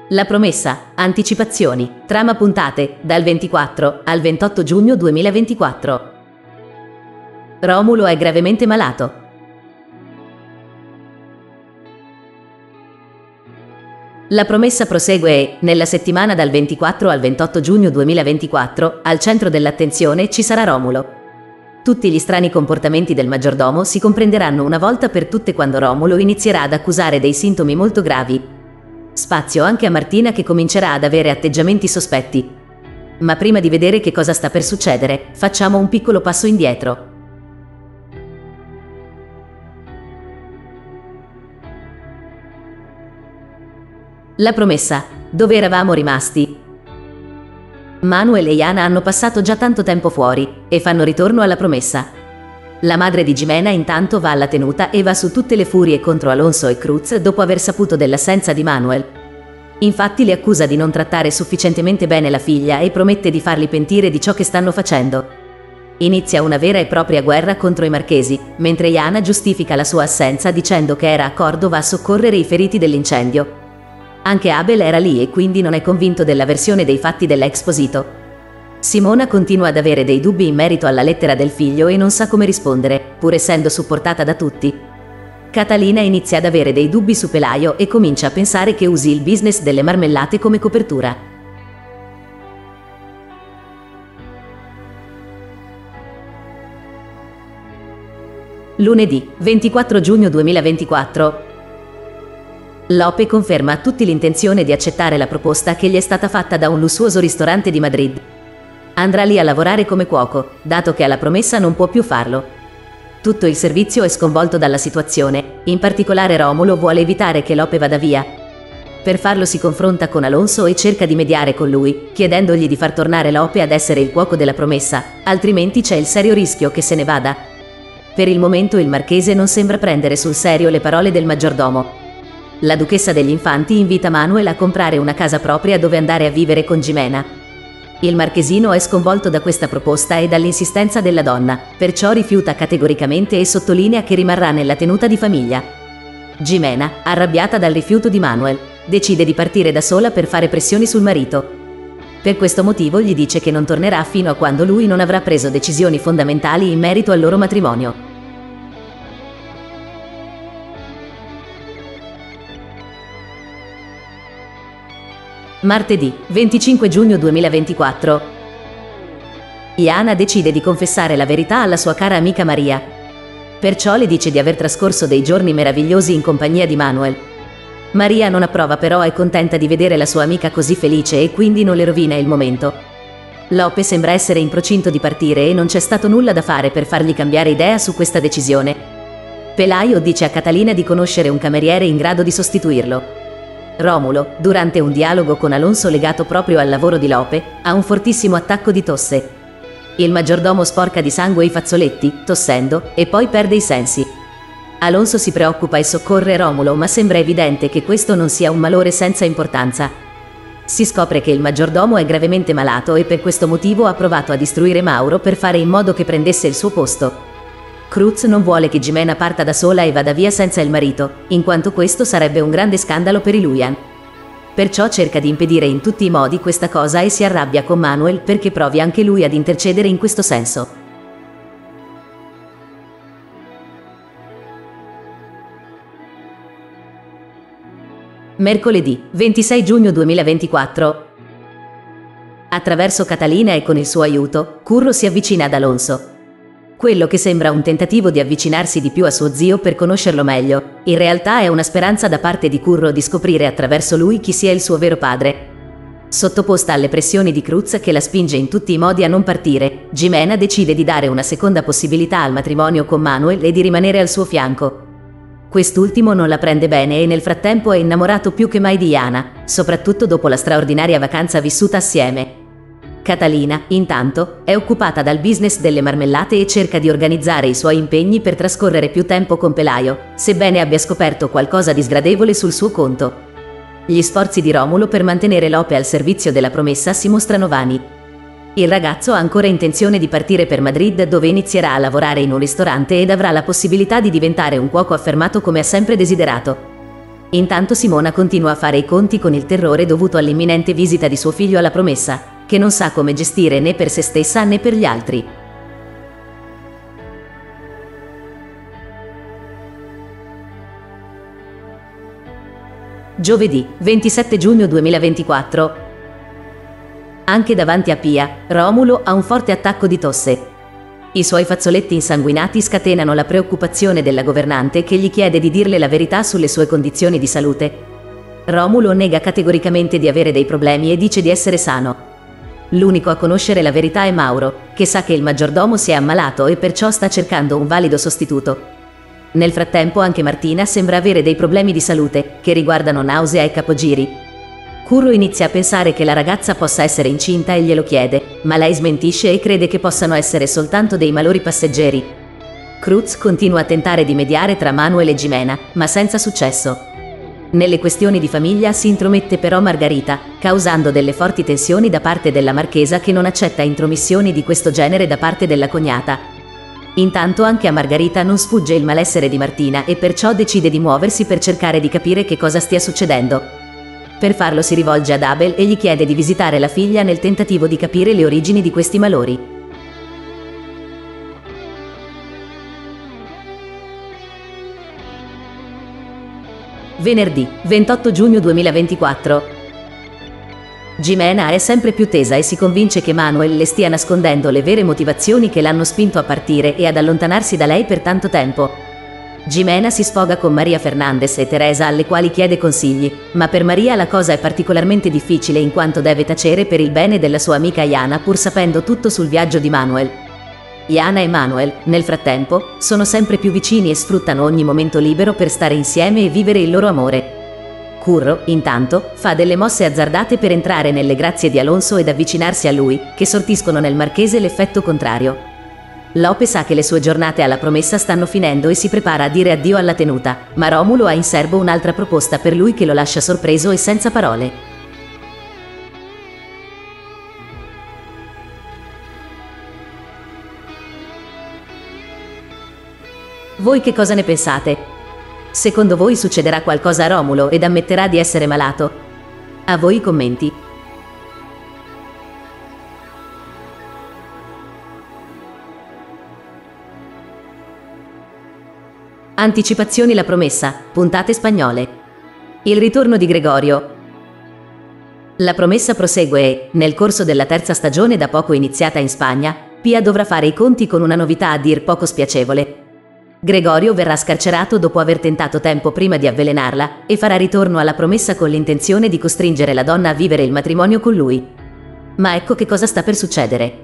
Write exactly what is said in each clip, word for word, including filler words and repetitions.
La promessa, anticipazioni, trama puntate, dal ventiquattro al ventotto giugno duemilaventiquattro. Romulo è gravemente malato. La promessa prosegue e, nella settimana dal ventiquattro al ventotto giugno duemilaventiquattro, al centro dell'attenzione ci sarà Romulo. Tutti gli strani comportamenti del maggiordomo si comprenderanno una volta per tutte quando Romulo inizierà ad accusare dei sintomi molto gravi. Spazio anche a Martina, che comincerà ad avere atteggiamenti sospetti. Ma prima di vedere che cosa sta per succedere, facciamo un piccolo passo indietro. La promessa. Dove eravamo rimasti? Manuel e Jana hanno passato già tanto tempo fuori e fanno ritorno alla promessa. La madre di Jimena intanto va alla tenuta e va su tutte le furie contro Alonso e Cruz dopo aver saputo dell'assenza di Manuel. Infatti li accusa di non trattare sufficientemente bene la figlia e promette di farli pentire di ciò che stanno facendo. Inizia una vera e propria guerra contro i marchesi, mentre Jana giustifica la sua assenza dicendo che era a Cordova a soccorrere i feriti dell'incendio. Anche Abel era lì e quindi non è convinto della versione dei fatti dell'ex sposito. Simona continua ad avere dei dubbi in merito alla lettera del figlio e non sa come rispondere, pur essendo supportata da tutti. Catalina inizia ad avere dei dubbi su Pelayo e comincia a pensare che usi il business delle marmellate come copertura. Lunedì, ventiquattro giugno duemilaventiquattro. Lope conferma a tutti l'intenzione di accettare la proposta che gli è stata fatta da un lussuoso ristorante di Madrid. Andrà lì a lavorare come cuoco, dato che alla promessa non può più farlo. Tutto il servizio è sconvolto dalla situazione, in particolare Romulo vuole evitare che Lope vada via. Per farlo si confronta con Alonso e cerca di mediare con lui, chiedendogli di far tornare Lope ad essere il cuoco della promessa, altrimenti c'è il serio rischio che se ne vada. Per il momento il marchese non sembra prendere sul serio le parole del maggiordomo. La duchessa degli Infanti invita Manuel a comprare una casa propria dove andare a vivere con Jimena. Il marchesino è sconvolto da questa proposta e dall'insistenza della donna, perciò rifiuta categoricamente e sottolinea che rimarrà nella tenuta di famiglia. Jimena, arrabbiata dal rifiuto di Manuel, decide di partire da sola per fare pressioni sul marito. Per questo motivo gli dice che non tornerà fino a quando lui non avrà preso decisioni fondamentali in merito al loro matrimonio. Martedì, venticinque giugno duemilaventiquattro. Jana decide di confessare la verità alla sua cara amica Maria. Perciò le dice di aver trascorso dei giorni meravigliosi in compagnia di Manuel. Maria non approva, però è contenta di vedere la sua amica così felice e quindi non le rovina il momento. Lope sembra essere in procinto di partire e non c'è stato nulla da fare per fargli cambiare idea su questa decisione. Pelayo dice a Catalina di conoscere un cameriere in grado di sostituirlo. Romulo, durante un dialogo con Alonso legato proprio al lavoro di Lope, ha un fortissimo attacco di tosse. Il maggiordomo sporca di sangue i fazzoletti, tossendo, e poi perde i sensi. Alonso si preoccupa e soccorre Romulo, ma sembra evidente che questo non sia un malore senza importanza. Si scopre che il maggiordomo è gravemente malato e per questo motivo ha provato a distruire Mauro per fare in modo che prendesse il suo posto. Cruz non vuole che Jimena parta da sola e vada via senza il marito, in quanto questo sarebbe un grande scandalo per i Luyan. Perciò cerca di impedire in tutti i modi questa cosa e si arrabbia con Manuel perché provi anche lui ad intercedere in questo senso. Mercoledì, ventisei giugno duemilaventiquattro. Attraverso Catalina e con il suo aiuto, Curro si avvicina ad Alonso. Quello che sembra un tentativo di avvicinarsi di più a suo zio per conoscerlo meglio, in realtà è una speranza da parte di Curro di scoprire attraverso lui chi sia il suo vero padre. Sottoposta alle pressioni di Cruz che la spinge in tutti i modi a non partire, Jimena decide di dare una seconda possibilità al matrimonio con Manuel e di rimanere al suo fianco. Quest'ultimo non la prende bene e nel frattempo è innamorato più che mai di Jana, soprattutto dopo la straordinaria vacanza vissuta assieme. Catalina, intanto, è occupata dal business delle marmellate e cerca di organizzare i suoi impegni per trascorrere più tempo con Pelayo, sebbene abbia scoperto qualcosa di sgradevole sul suo conto. Gli sforzi di Romulo per mantenere Lope al servizio della promessa si mostrano vani. Il ragazzo ha ancora intenzione di partire per Madrid, dove inizierà a lavorare in un ristorante ed avrà la possibilità di diventare un cuoco affermato come ha sempre desiderato. Intanto Simona continua a fare i conti con il terrore dovuto all'imminente visita di suo figlio alla promessa, che non sa come gestire né per se stessa né per gli altri. Giovedì, ventisette giugno duemilaventiquattro. Anche davanti a Pia, Romulo ha un forte attacco di tosse. I suoi fazzoletti insanguinati scatenano la preoccupazione della governante che gli chiede di dirle la verità sulle sue condizioni di salute. Romulo nega categoricamente di avere dei problemi e dice di essere sano. L'unico a conoscere la verità è Mauro, che sa che il maggiordomo si è ammalato e perciò sta cercando un valido sostituto. Nel frattempo anche Martina sembra avere dei problemi di salute, che riguardano nausea e capogiri. Curro inizia a pensare che la ragazza possa essere incinta e glielo chiede, ma lei smentisce e crede che possano essere soltanto dei malori passeggeri. Cruz continua a tentare di mediare tra Manuel e Jimena, ma senza successo. Nelle questioni di famiglia si intromette però Margarita, causando delle forti tensioni da parte della marchesa che non accetta intromissioni di questo genere da parte della cognata. Intanto anche a Margarita non sfugge il malessere di Martina e perciò decide di muoversi per cercare di capire che cosa stia succedendo. Per farlo si rivolge ad Abel e gli chiede di visitare la figlia nel tentativo di capire le origini di questi malori. Venerdì, ventotto giugno duemilaventiquattro. Jimena è sempre più tesa e si convince che Manuel le stia nascondendo le vere motivazioni che l'hanno spinto a partire e ad allontanarsi da lei per tanto tempo. Jimena si sfoga con Maria Fernandez e Teresa, alle quali chiede consigli, ma per Maria la cosa è particolarmente difficile in quanto deve tacere per il bene della sua amica Jana pur sapendo tutto sul viaggio di Manuel. Jana e Manuel, nel frattempo, sono sempre più vicini e sfruttano ogni momento libero per stare insieme e vivere il loro amore. Curro, intanto, fa delle mosse azzardate per entrare nelle grazie di Alonso ed avvicinarsi a lui, che sortiscono nel marchese l'effetto contrario. Lope sa che le sue giornate alla promessa stanno finendo e si prepara a dire addio alla tenuta, ma Romulo ha in serbo un'altra proposta per lui che lo lascia sorpreso e senza parole. Voi che cosa ne pensate? Secondo voi succederà qualcosa a Romulo ed ammetterà di essere malato? A voi i commenti. Anticipazioni La promessa, puntate spagnole. Il ritorno di Gregorio. La promessa prosegue e, nel corso della terza stagione da poco iniziata in Spagna, Pia dovrà fare i conti con una novità a dir poco spiacevole. Gregorio verrà scarcerato dopo aver tentato tempo prima di avvelenarla e farà ritorno alla promessa con l'intenzione di costringere la donna a vivere il matrimonio con lui. Ma ecco che cosa sta per succedere.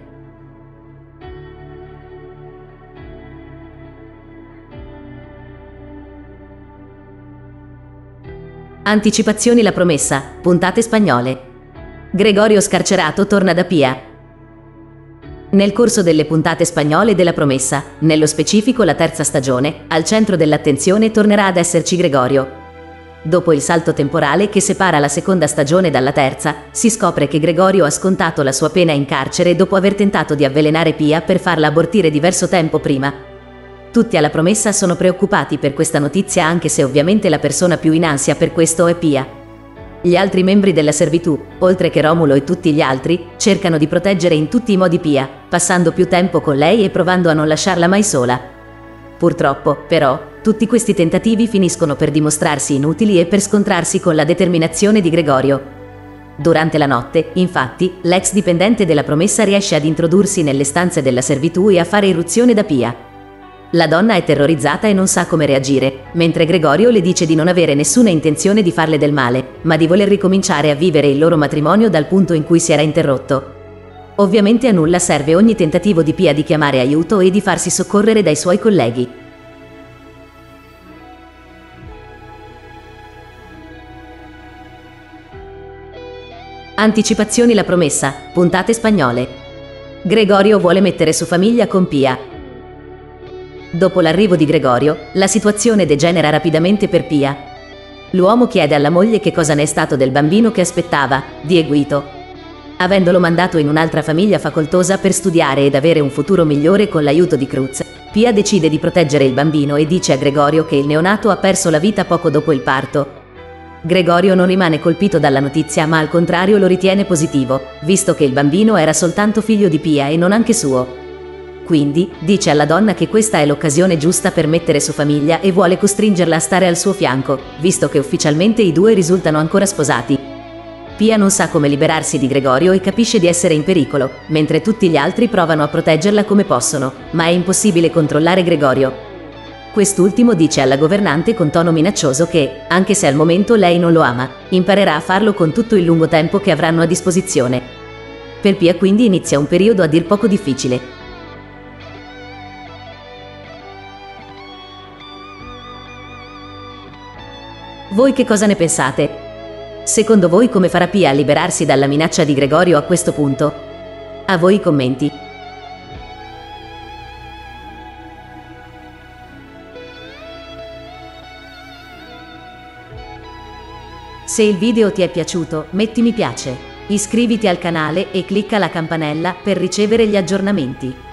Anticipazioni La promessa, puntate spagnole. Gregorio scarcerato torna da Pia. Nel corso delle puntate spagnole della promessa, nello specifico la terza stagione, al centro dell'attenzione tornerà ad esserci Gregorio. Dopo il salto temporale che separa la seconda stagione dalla terza, si scopre che Gregorio ha scontato la sua pena in carcere dopo aver tentato di avvelenare Pia per farla abortire diverso tempo prima. Tutti alla promessa sono preoccupati per questa notizia, anche se ovviamente la persona più in ansia per questo è Pia. Gli altri membri della servitù, oltre che Romulo e tutti gli altri, cercano di proteggere in tutti i modi Pia, passando più tempo con lei e provando a non lasciarla mai sola. Purtroppo, però, tutti questi tentativi finiscono per dimostrarsi inutili e per scontrarsi con la determinazione di Gregorio. Durante la notte, infatti, l'ex dipendente della promessa riesce ad introdursi nelle stanze della servitù e a fare irruzione da Pia. La donna è terrorizzata e non sa come reagire, mentre Gregorio le dice di non avere nessuna intenzione di farle del male, ma di voler ricominciare a vivere il loro matrimonio dal punto in cui si era interrotto. Ovviamente a nulla serve ogni tentativo di Pia di chiamare aiuto e di farsi soccorrere dai suoi colleghi. Anticipazioni La promessa, puntate spagnole. Gregorio vuole mettere su famiglia con Pia. Dopo l'arrivo di Gregorio, la situazione degenera rapidamente per Pia. L'uomo chiede alla moglie che cosa ne è stato del bambino che aspettava, Dieguito. Avendolo mandato in un'altra famiglia facoltosa per studiare ed avere un futuro migliore con l'aiuto di Cruz, Pia decide di proteggere il bambino e dice a Gregorio che il neonato ha perso la vita poco dopo il parto. Gregorio non rimane colpito dalla notizia, ma al contrario lo ritiene positivo, visto che il bambino era soltanto figlio di Pia e non anche suo. Quindi, dice alla donna che questa è l'occasione giusta per mettere su famiglia e vuole costringerla a stare al suo fianco, visto che ufficialmente i due risultano ancora sposati. Pia non sa come liberarsi di Gregorio e capisce di essere in pericolo, mentre tutti gli altri provano a proteggerla come possono, ma è impossibile controllare Gregorio. Quest'ultimo dice alla governante con tono minaccioso che, anche se al momento lei non lo ama, imparerà a farlo con tutto il lungo tempo che avranno a disposizione. Per Pia quindi inizia un periodo a dir poco difficile. Voi che cosa ne pensate? Secondo voi come farà Pia a liberarsi dalla minaccia di Gregorio a questo punto? A voi i commenti. Se il video ti è piaciuto, metti mi piace, iscriviti al canale e clicca la campanella per ricevere gli aggiornamenti.